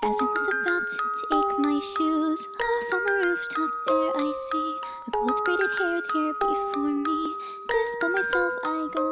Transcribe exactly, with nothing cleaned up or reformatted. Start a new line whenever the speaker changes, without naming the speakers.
As I was about to take my shoes off on the rooftop, there I see a girl with braided hair here before me. Just by myself I go